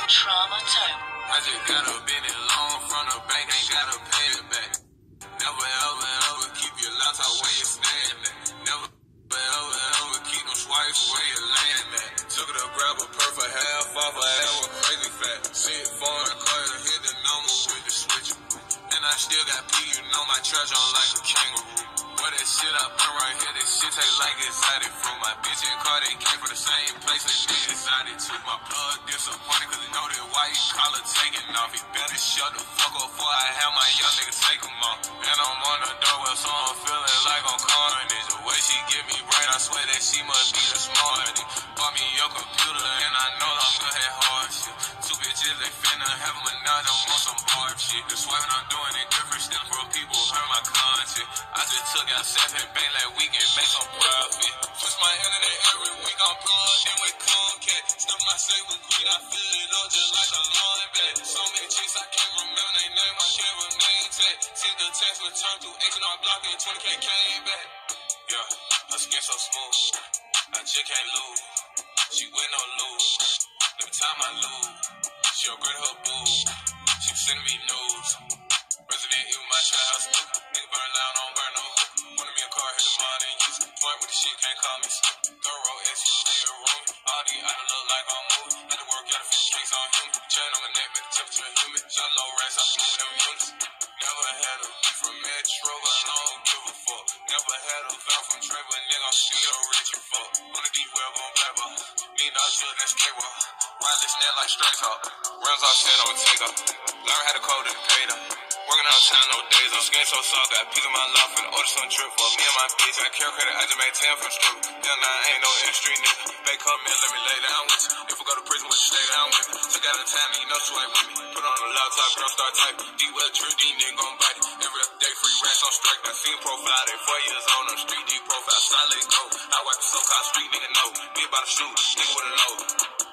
Trauma time. I just got a Bentley loan from the bank, ain't gotta pay it back. Never ever ever keep your laptop where you stand at. Never ever ever keep them swipes where you land at. Took her to grab a perk for half off her head with crazy fat. Sit foreign car, hit the number with the switch. And I still got P, you know my trash on like a kangaroo. Boy, that shit I put right here, that shit taste like exotic fruit. My bitch and Cardi came from the same place, and they exotic too. My blood disappointed, cause he know that white collar taking off. He better shut the fuck up before I have my young niggas take him off. And I'm on the doorwell, so I'm feeling like I'm carnage. The way she give me brain, I swear that she must be the smartest. Bought me your computer, and I know I'm good at hard shit. Two bitches, they finna have a menage, I'm on some barb shit. The swiping I'm doing it different, still for people hurt my conscience. I just took out 7 bank like we can make some profit. Switch my internet every week, I'm plugged in with Comcast. Stuff my safe with weed, I fill it up just like a lawn bed. So many chicks, I can't remember their name, I can't remain tag. Send the text, return through H&R Block, and 20K came back. Yeah, her skin so smooth, I just can't lose. She with no lose, every time I lose, she upgrade her boo. She sending me news. Resident Evil, my child's new. Nigga burn loud, don't burn no hook. Wanted me a car, hit the mind and use it. Point with the shit, can't call me thorough, SUV or room. All these items look like I'm moving. Had to work out a few cakes on him. Chain on my neck, make the temperature humid. Shot low racks, I flew them units. Never had a beef from Metro, but I don't give a fuck. Never had a vow from Trey, but nigga, I'm still rich and fuck. On the deep web, on paper. Me not sure that's cable. Wireless net like straight talk. Rims off set, I'ma take up. Learn how to code and pay them. Working out time, no days. I'm skin so soft, got a piece of my life and order some drip for me and my bitch. I care credit, I just made 10 from strip. Yeah, nah, I ain't no industry nigga. They come in, let me lay down with you. If I go to prison, would you stay down with me? Took out the time, you know, swipe with me. Put on the laptop, girl, start typing. D-well trip, these niggas gon' bite it. Every other day, free rats on strike. I seen profile, they 4 years on them street, D profile, solid go. I wipe the so-called street nigga know. Be about to shoot, nigga with a load.